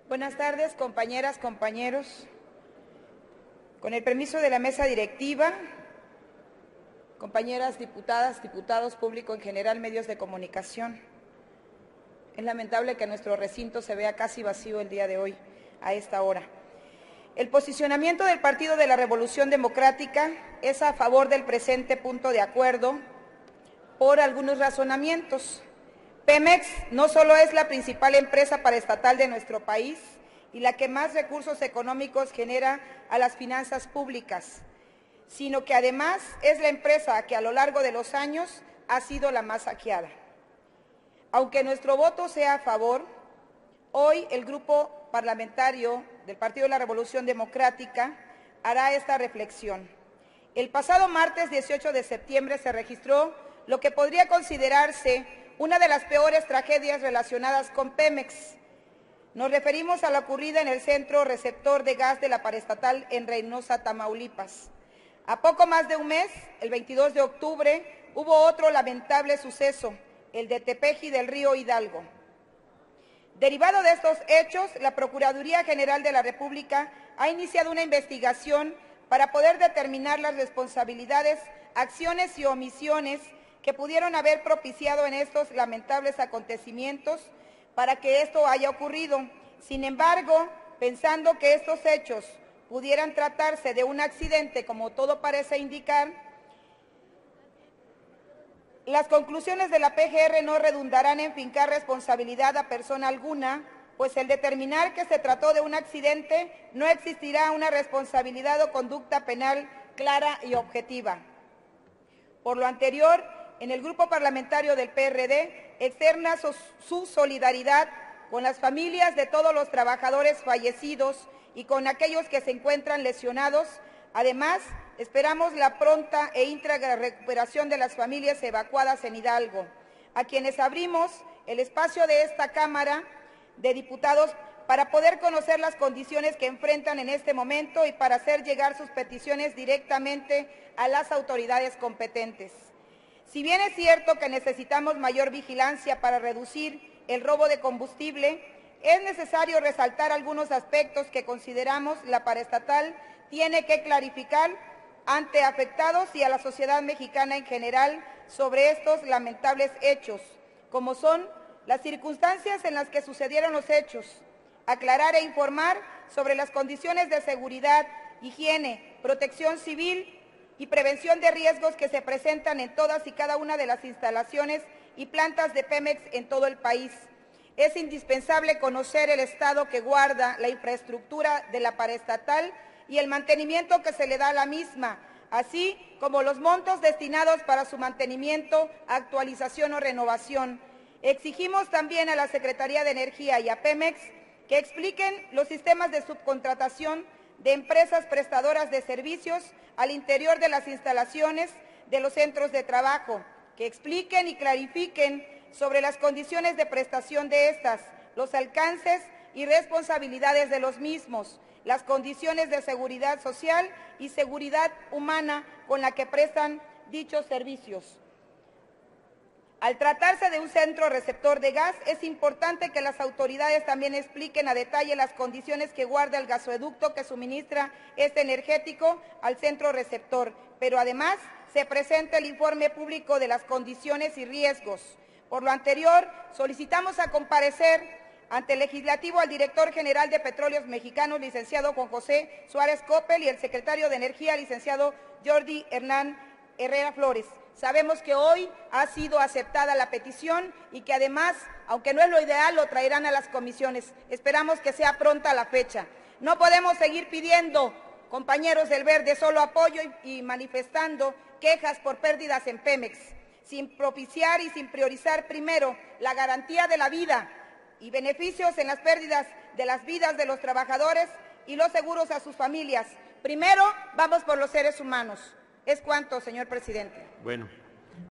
Buenas tardes, compañeras, compañeros. Con el permiso de la mesa directiva, compañeras diputadas, diputados, público en general, medios de comunicación. Es lamentable que nuestro recinto se vea casi vacío el día de hoy, a esta hora. El posicionamiento del Partido de la Revolución Democrática es a favor del presente punto de acuerdo por algunos razonamientos. Pemex no solo es la principal empresa paraestatal de nuestro país y la que más recursos económicos genera a las finanzas públicas, sino que además es la empresa que a lo largo de los años ha sido la más saqueada. Aunque nuestro voto sea a favor, hoy el grupo parlamentario del Partido de la Revolución Democrática hará esta reflexión. El pasado martes 18 de septiembre se registró lo que podría considerarse una de las peores tragedias relacionadas con Pemex. Nos referimos a la ocurrida en el centro receptor de gas de la paraestatal en Reynosa, Tamaulipas. A poco más de un mes, el 22 de octubre, hubo otro lamentable suceso, el de Tepeji del Río Hidalgo. Derivado de estos hechos, la Procuraduría General de la República ha iniciado una investigación para poder determinar las responsabilidades, acciones y omisiones que pudieron haber propiciado en estos lamentables acontecimientos para que esto haya ocurrido. Sin embargo, pensando que estos hechos pudieran tratarse de un accidente, como todo parece indicar, las conclusiones de la PGR no redundarán en fincar responsabilidad a persona alguna, pues el determinar que se trató de un accidente no existirá una responsabilidad o conducta penal clara y objetiva. Por lo anterior, en el grupo parlamentario del PRD externa su solidaridad con las familias de todos los trabajadores fallecidos y con aquellos que se encuentran lesionados. Además, esperamos la pronta e íntegra recuperación de las familias evacuadas en Hidalgo, a quienes abrimos el espacio de esta Cámara de Diputados para poder conocer las condiciones que enfrentan en este momento y para hacer llegar sus peticiones directamente a las autoridades competentes. Si bien es cierto que necesitamos mayor vigilancia para reducir el robo de combustible, es necesario resaltar algunos aspectos que consideramos la paraestatal tiene que clarificar ante afectados y a la sociedad mexicana en general sobre estos lamentables hechos, como son las circunstancias en las que sucedieron los hechos, aclarar e informar sobre las condiciones de seguridad, higiene, protección civil y prevención de riesgos que se presentan en todas y cada una de las instalaciones y plantas de Pemex en todo el país. Es indispensable conocer el estado que guarda la infraestructura de la paraestatal y el mantenimiento que se le da a la misma, así como los montos destinados para su mantenimiento, actualización o renovación. Exigimos también a la Secretaría de Energía y a Pemex que expliquen los sistemas de subcontratación de empresas prestadoras de servicios al interior de las instalaciones de los centros de trabajo, que expliquen y clarifiquen sobre las condiciones de prestación de estas, los alcances y responsabilidades de los mismos, las condiciones de seguridad social y seguridad humana con la que prestan dichos servicios. Al tratarse de un centro receptor de gas, es importante que las autoridades también expliquen a detalle las condiciones que guarda el gasoducto que suministra este energético al centro receptor, pero además se presente el informe público de las condiciones y riesgos. Por lo anterior, solicitamos a comparecer ante el Legislativo al director general de Petróleos Mexicanos, licenciado Juan José Suárez Coppel, y el secretario de Energía, licenciado Jordi Hernán Herrera Flores. Sabemos que hoy ha sido aceptada la petición y que además, aunque no es lo ideal, lo traerán a las comisiones. Esperamos que sea pronta la fecha. No podemos seguir pidiendo, compañeros del Verde, solo apoyo y manifestando quejas por pérdidas en Pemex, sin propiciar y sin priorizar primero la garantía de la vida y beneficios en las pérdidas de las vidas de los trabajadores y los seguros a sus familias. Primero, vamos por los seres humanos. Es cuanto, señor presidente. Bueno.